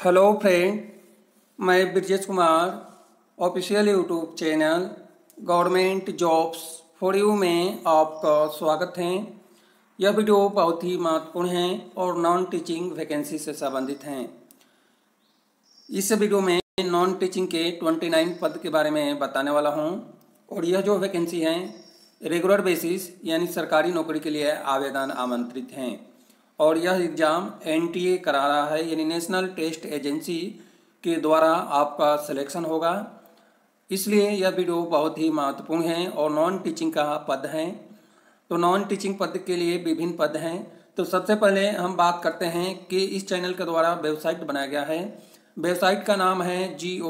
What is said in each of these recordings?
Hello friend, मैं Brajesh Kumar official YouTube channel government jobs for you में आपका स्वागत है। यह वीडियो बहुत ही महत्वपूर्ण है और नॉन टीचिंग वैकेंसी से संबंधित हैं। इस वीडियो में नॉन टीचिंग के 29 पद के बारे में बताने वाला हूं और यह जो वैकेंसी हैं रेगुलर बेसिस यानी सरकारी नौकरी के लिए आवेदन आमंत्रित हैं और यह एग्ज़ाम एनटीए करा रहा है यानी नेशनल टेस्ट एजेंसी के द्वारा आपका सिलेक्शन होगा। इसलिए यह वीडियो बहुत ही महत्वपूर्ण है और नॉन टीचिंग का पद है। तो नॉन टीचिंग पद के लिए विभिन्न पद हैं। तो सबसे पहले हम बात करते हैं कि इस चैनल के द्वारा वेबसाइट बनाया गया है। वेबसाइट का नाम है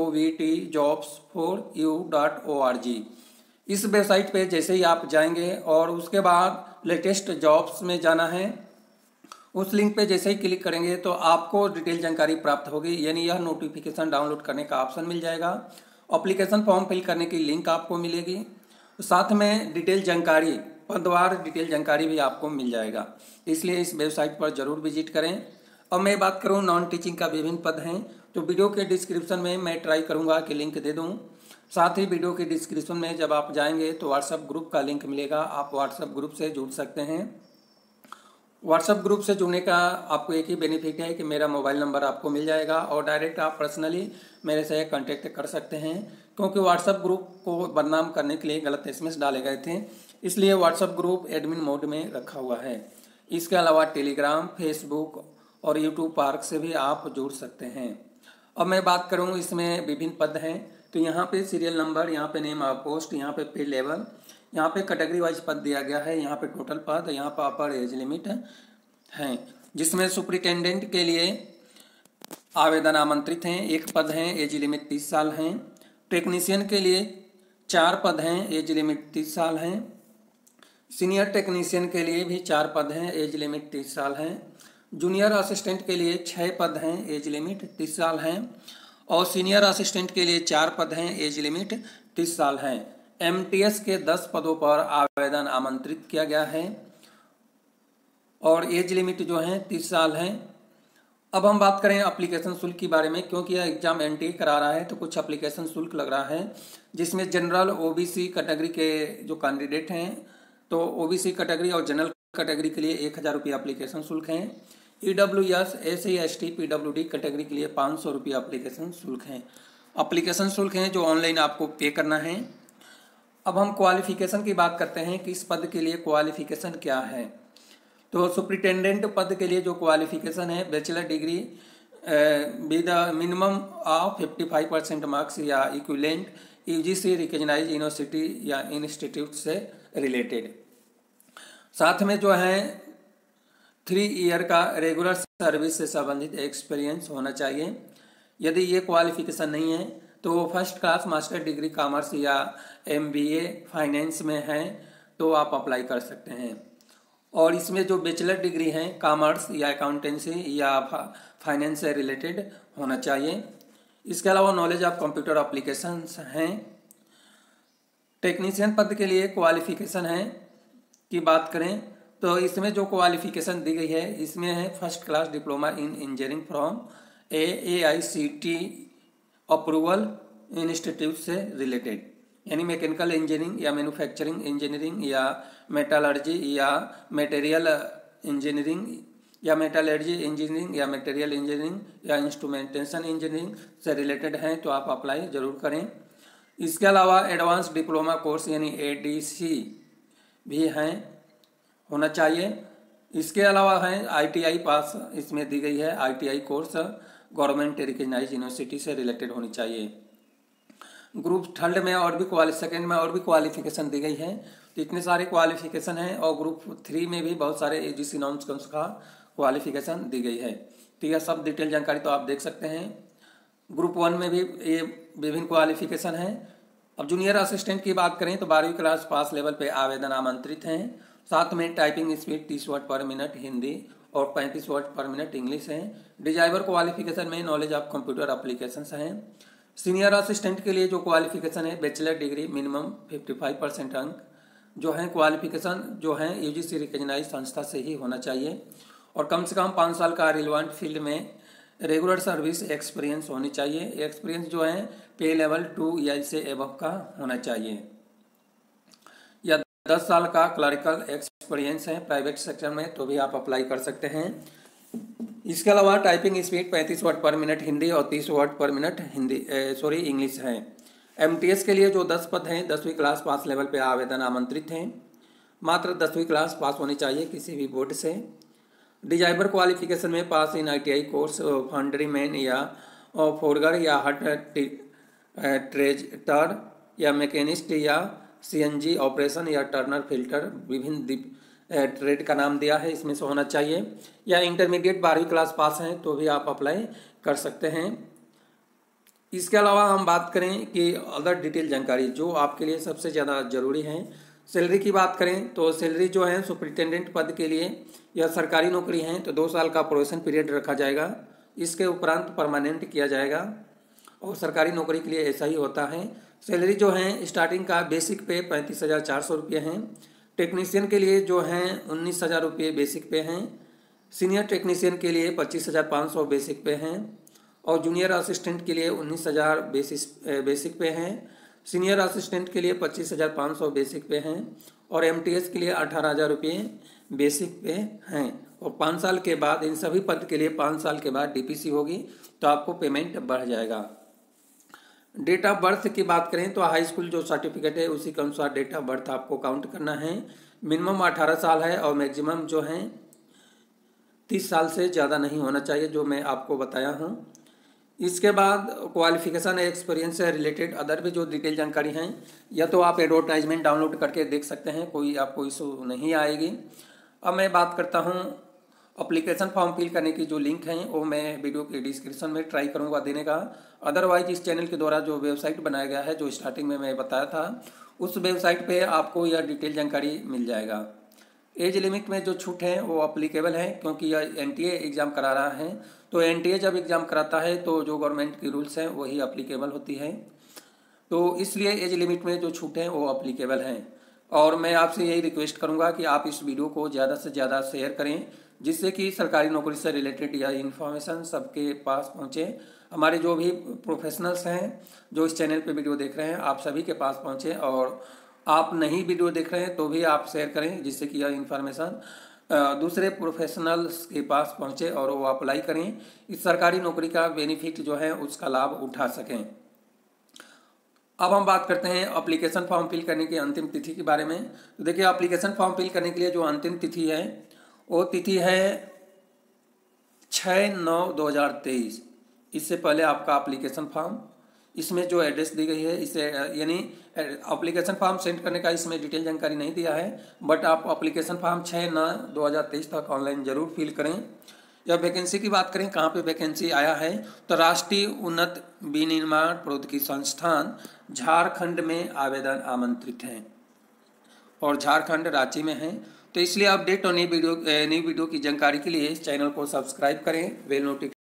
govtjobs4u.org। इस वेबसाइट पे जैसे ही आप जाएंगे और उसके बाद लेटेस्ट जॉब्स में जाना है, उस लिंक पे जैसे ही क्लिक करेंगे तो आपको डिटेल जानकारी प्राप्त होगी, यानी यह नोटिफिकेशन डाउनलोड करने का ऑप्शन मिल जाएगा। एप्लीकेशन फॉर्म फिल करने की लिंक आपको मिलेगी, साथ में डिटेल जानकारी पदवार डिटेल जानकारी भी आपको मिल जाएगा। इसलिए इस वेबसाइट पर जरूर विजिट करें। अब मैं बात करूं नॉन टीचिंग का विभिन्न पद हैं तो वीडियो के डिस्क्रिप्शन में मैं ट्राई करूंगा कि लिंक दे दूं। साथ ही वीडियो के डिस्क्रिप्शन में जब आप जाएंगे तो व्हाट्सएप ग्रुप का लिंक मिलेगा, आप व्हाट्सएप ग्रुप से जुड़ सकते हैं। व्हाट्सएप ग्रुप से जुड़ने का आपको एक ही बेनिफिट है कि मेरा मोबाइल नंबर आपको मिल जाएगा और डायरेक्ट आप पर्सनली मेरे से कांटेक्ट कर सकते हैं, क्योंकि व्हाट्सएप ग्रुप को बदनाम करने के लिए गलत एसएमएस डाले गए थे, इसलिए व्हाट्सएप ग्रुप एडमिन मोड में रखा हुआ है। इसके अलावा टेलीग्राम, फेसबुक और यूट्यूब पार्क से भी आप जुड़ सकते हैं। अब मैं बात करूँ इसमें विभिन्न पद हैं तो यहाँ पे सीरियल नंबर, यहाँ पे नेम ऑफ पोस्ट, यहाँ पे पे लेवल, यहाँ पे कैटेगरी वाइज पद दिया गया है, यहाँ पे टोटल पद, यहाँ पर अपर एज लिमिट है, जिसमें सुपरिटेंडेंट के लिए आवेदन आमंत्रित हैं। एक पद है, एज लिमिट 30 साल हैं। टेक्नीशियन के लिए 4 पद हैं, एज लिमिट 30 साल हैं। सीनियर टेक्नीशियन के लिए भी 4 पद हैं, एज लिमिट 30 साल हैं। जूनियर असिस्टेंट के लिए 6 पद हैं, एज लिमिट 30 साल हैं। और सीनियर असिस्टेंट के लिए 4 पद हैं, एज लिमिट 30 साल हैं। एमटीएस के 10 पदों पर आवेदन आमंत्रित किया गया है और एज लिमिट जो है 30 साल है। अब हम बात करें एप्लीकेशन शुल्क के बारे में, क्योंकि यह एग्जाम एनटीए करा रहा है तो कुछ एप्लीकेशन शुल्क लग रहा है, जिसमें जनरल ओबीसी कैटेगरी के जो कैंडिडेट हैं तो ओबीसी कैटेगरी और जनरल कैटेगरी के लिए 1000 रुपये एप्लीकेशन शुल्क हैं। EWS, SC, ST, PWD category के लिए 500 रुपये एप्लीकेशन शुल्क हैं। एप्लीकेशन शुल्क हैं जो ऑनलाइन आपको पे करना है। अब हम क्वालिफिकेशन की बात करते हैं कि इस पद के लिए क्वालिफिकेशन क्या है। तो सुपरिटेंडेंट पद के लिए जो क्वालिफिकेशन है, bachelor degree with minimum of 55% marks या इक्विवेलेंट यूजीसी रिकॉग्नाइज्ड यूनिवर्सिटी या इंस्टीट्यूट से रिलेटेड। साथ में जो है 3 ईयर का रेगुलर सर्विस से संबंधित एक्सपीरियंस होना चाहिए। यदि ये क्वालिफिकेशन नहीं है तो first class master degree commerce या एमबीए फाइनेंस में है तो आप अप्लाई कर सकते हैं। और इसमें जो बैचलर डिग्री है कॉमर्स या अकाउंटेंसी या फाइनेंस से रिलेटेड होना चाहिए। इसके अलावा नॉलेज ऑफ कंप्यूटर एप्लीकेशंस हैं। टेक्नीशियन पद के लिए क्वालिफिकेशन है की बात करें तो इसमें जो क्वालिफिकेशन दी गई है इसमें है first class diploma in engineering from AICTE approval institute से रिलेटेड, यानी मैकेनिकल इंजीनियरिंग या मैन्युफैक्चरिंग इंजीनियरिंग या मेटालर्जी या मटेरियल इंजीनियरिंग या मेटालर्जी इंजीनियरिंग या मटेरियल इंजीनियरिंग या इंस्ट्रूमेंटेशन इंजीनियरिंग से रिलेटेड हैं तो आप अप्लाई जरूर करें। इसके अलावा एडवांस डिप्लोमा कोर्स यानी ADC भी हैं, होना चाहिए। इसके अलावा है ITI पास इसमें दी गई है, ITI course government recognised university से रिलेटेड होनी चाहिए। ग्रुप थर्ड में और भी सेकंड में और भी क्वालिफिकेशन दी गई है, तो इतने सारे क्वालिफिकेशन हैं। और ग्रुप 3 में भी बहुत सारे AGC नॉर्म्स के अनुसार क्वालिफिकेशन दी गई है। तो यह सब डिटेल जानकारी तो आप देख सकते हैं। ग्रुप 1 में भी ये विभिन्न क्वालिफिकेशन है। अब जूनियर असिस्टेंट की बात करें तो 12वीं क्लास पास लेवल पे आवेदन आमंत्रित हैं। साथ में typing speed 30 word per minute Hindi और 35 वर्ड पर मिनट इंग्लिश है। डिजाइवर क्वालिफिकेशन में नॉलेज ऑफ कंप्यूटर एप्लीकेशंस हैं। सीनियर असिस्टेंट के लिए जो क्वालिफिकेशन है बैचलर डिग्री मिनिमम 55% अंक जो है क्वालिफिकेशन जो है यूजीसी रिकॉग्नाइज्ड संस्था से ही होना चाहिए और कम से कम 5 साल का रिलेवेंट फील्ड में रेगुलर सर्विस एक्सपीरियंस होनी चाहिए। एक्सपीरियंस जो है पे लेवल 2 या इससे एबव का होना चाहिए, या 10 साल का क्लरिकल एक्सपीरियंस है प्राइवेट सेक्टर में तो भी आप अप्लाई कर सकते हैं। इसके अलावा typing speed 35 word per minute Hindi और 30 वर्ड पर मिनट इंग्लिश है। एमटीएस के लिए जो 10 पद हैं 10वीं क्लास पास लेवल पे आवेदन आमंत्रित हैं। मात्र 10वीं क्लास पास होनी चाहिए किसी भी बोर्ड से। डिजाइबर क्वालिफिकेशन में पास इन आईटीआई कोर्स फाउंड्रीमैन या फोरगर या हट ट्रेजटर या मैकेनिस्ट या सीएनजी ऑपरेशन या टर्नर फिल्टर विभिन्न ट्रेड का नाम दिया है, इसमें से होना चाहिए। या इंटरमीडिएट 12वीं क्लास पास हैं तो भी आप अप्लाई कर सकते हैं। इसके अलावा हम बात करें कि अदर डिटेल जानकारी जो आपके लिए सबसे ज़्यादा जरूरी है। सैलरी की बात करें तो सैलरी जो है सुपरिटेंडेंट पद के लिए या सरकारी नौकरी है तो 2 साल का प्रोबेशन पीरियड रखा जाएगा, इसके उपरांत परमानेंट किया जाएगा और सरकारी नौकरी के लिए ऐसा ही होता है। सैलरी जो है स्टार्टिंग का बेसिक पे 35,400 रुपये हैं। टेक्नीशियन के लिए जो हैं 19,000 रुपये बेसिक पे हैं। सीनियर टेक्नीशियन के लिए 25,500 बेसिक पे हैं और जूनियर असिस्टेंट के लिए 19,000 बेसिक पे हैं। सीनियर असिस्टेंट के लिए 25,500 बेसिक पे हैं और एमटीएस के लिए 18,000 रुपये बेसिक पे हैं। और 5 साल के बाद इन सभी पद के लिए 5 साल के बाद डीपीसी होगी तो आपको पेमेंट बढ़ जाएगा। डेट ऑफ बर्थ की बात करें तो हाई स्कूल जो सर्टिफिकेट है उसी के अनुसार डेट ऑफ बर्थ आपको काउंट करना है। मिनिमम 18 साल है और मैक्सिमम जो है 30 साल से ज़्यादा नहीं होना चाहिए, जो मैं आपको बताया हूँ। इसके बाद क्वालिफिकेशन एक्सपीरियंस से रिलेटेड अदर भी जो डिटेल जानकारी हैं या तो आप एडवर्टाइजमेंट डाउनलोड करके देख सकते हैं, कोई आपको इशू नहीं आएगी। अब मैं बात करता हूँ अप्लीकेशन फॉर्म फिल करने की जो लिंक है वो मैं वीडियो के डिस्क्रिप्शन में ट्राई करूँगा देने का। अदरवाइज इस चैनल के द्वारा जो वेबसाइट बनाया गया है जो स्टार्टिंग में मैं बताया था उस वेबसाइट पे आपको यह डिटेल जानकारी मिल जाएगा। एज लिमिट में जो छूट है वो अप्लीकेबल है क्योंकि यह एनटीए एग्ज़ाम करा रहा है, तो एनटीए जब एग्ज़ाम कराता है तो जो गवर्नमेंट की रूल्स हैं वही अप्लीकेबल होती है, तो इसलिए एज लिमिट में जो छूट है वो अप्लीकेबल हैं। और मैं आपसे यही रिक्वेस्ट करूंगा कि आप इस वीडियो को ज़्यादा से ज़्यादा शेयर करें जिससे कि सरकारी नौकरी से रिलेटेड यह इन्फॉर्मेशन सबके पास पहुंचे। हमारे जो भी प्रोफेशनल्स हैं जो इस चैनल पे वीडियो देख रहे हैं आप सभी के पास पहुंचे, और आप नहीं वीडियो देख रहे हैं तो भी आप शेयर करें जिससे कि यह इन्फॉर्मेशन दूसरे प्रोफेशनल्स के पास पहुंचे और वो अप्लाई करें, इस सरकारी नौकरी का बेनिफिट जो है उसका लाभ उठा सकें। अब हम बात करते हैं एप्लीकेशन फॉर्म फिल करने की अंतिम तिथि के बारे में। तो देखिए एप्लीकेशन फॉर्म फिल करने के लिए जो अंतिम तिथि है वो तिथि है 6/9/2023। इससे पहले आपका एप्लीकेशन फॉर्म, इसमें जो एड्रेस दी गई है इसे यानी एप्लीकेशन फॉर्म सेंड करने का इसमें डिटेल जानकारी नहीं दिया है, बट आप एप्लीकेशन फॉर्म 6/9/2023 तक ऑनलाइन जरूर फिल करें। या वैकेंसी की बात करें कहाँ पे वैकेंसी आया है तो राष्ट्रीय उन्नत विनिर्माण प्रौद्योगिकी संस्थान झारखंड में आवेदन आमंत्रित हैं और झारखंड रांची में है। तो इसलिए अपडेट और नई वीडियो की जानकारी के लिए इस चैनल को सब्सक्राइब करें, बेल नोटिफिकेशन